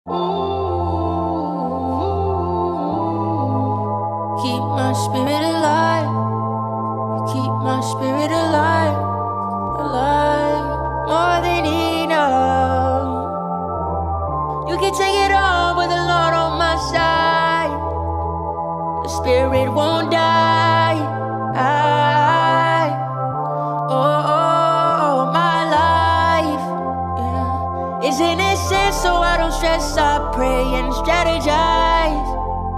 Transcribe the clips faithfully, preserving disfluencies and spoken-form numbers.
Keep my spirit alive. You keep my spirit alive, alive, more than enough. You can take it all with the Lord on my side. The spirit won't die. I, oh, oh, my life, yeah, is innocent, so I don't stress. I pray and strategize.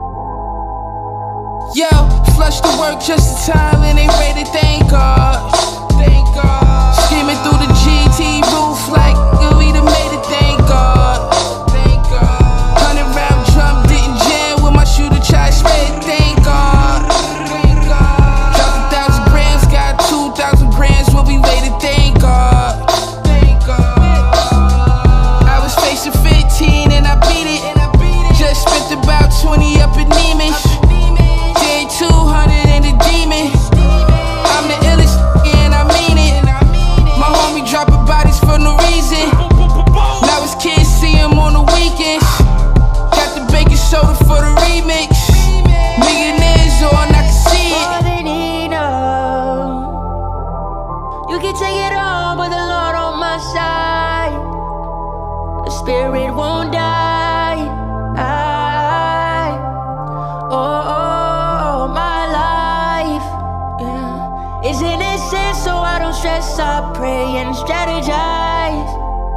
Yo, flush the work just in time and they ready to thank God. Thank God. Screaming through the G T roof like we done made it, thank God. Thank God. Hundred round drum didn't jam with my shooter, try to spray it, thank God. Thank God. Dropped a thousand grams, got two thousand grams when we waited, thank God. Thank God. I was facing fifteen and I beat it. Just spent about twenty up in Neiman. two hundred and the demon. I'm the illest and I mean it. My homie dropping bodies for no reason. Now his kids see him on the weekends. Got the baking soda for the remix. Millionaires on, I can see it. More than enough. You can take it all, but the Lord on my side. The spirit won't die. I, oh, oh, my life, yeah, is innocent, so I don't stress. I pray and strategize.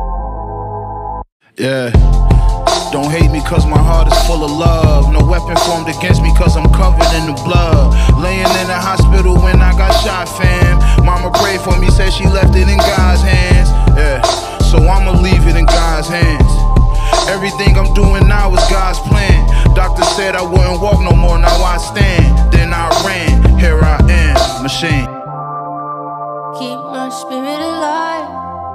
Yeah, don't hate me cause my heart is full of love. No weapon formed against me cause I'm covered in the blood. Laying in the hospital when I got shot, fam. Mama prayed for me, said she left it in God's hands. Yeah, so I'ma leave it in God's hands. Everything I'm doing now is God's plan. Doctor said I wouldn't walk no more, now I stand. Then I ran, here I am, machine. Keep my spirit alive,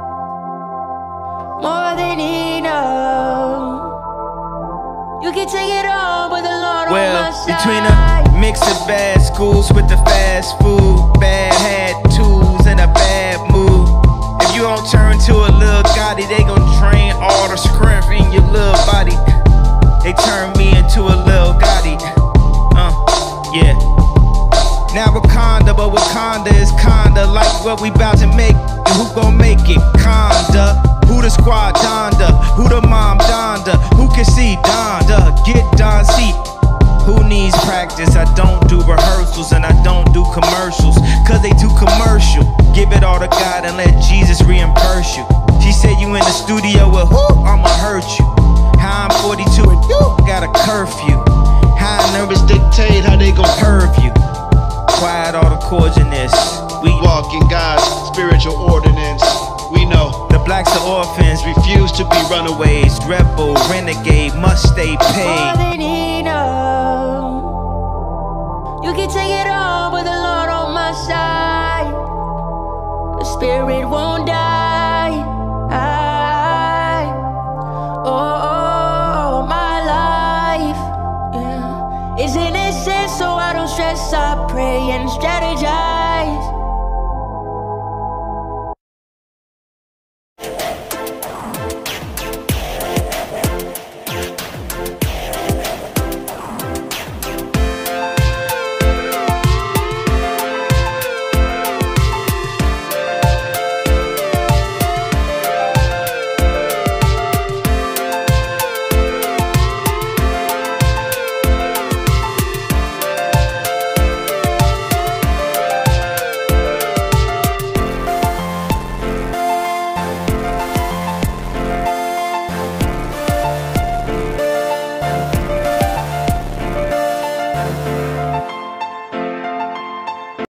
more than enough. You can take it all, but the Lord Well, on my side. between a mix of bad schools with the fast food, bad attitudes and a bad mood. If you don't turn to a little Gotti, they gon' drain all the strength in your little body. They turn me into a little Gotti. Uh, yeah. Now Wakanda, but Wakanda is kinda like what we bout to make. And who gon' make it? Conda. Who the squad Donda? Who the mom Donda? Who can see Donda? Get Don C. Who needs practice? I don't do rehearsals and I don't do commercials, cause they too commercial. Give it all to God and let Jesus reimburse you. She said you in the studio with who? I'ma hurt you. How I'm forty-two and you got a curfew. How nervous dictate how they gon' curve you. Quiet all the chords in this. We walk in God's spiritual ordinance. We know the blacks are orphans, refuse to be runaways. Rebel, renegade, must stay More paid. than enough. You can take it all, but the Lord on my side. The spirit won't die. I, oh, oh, my life, yeah, is innocent, so I don't stress. I pray and strategize.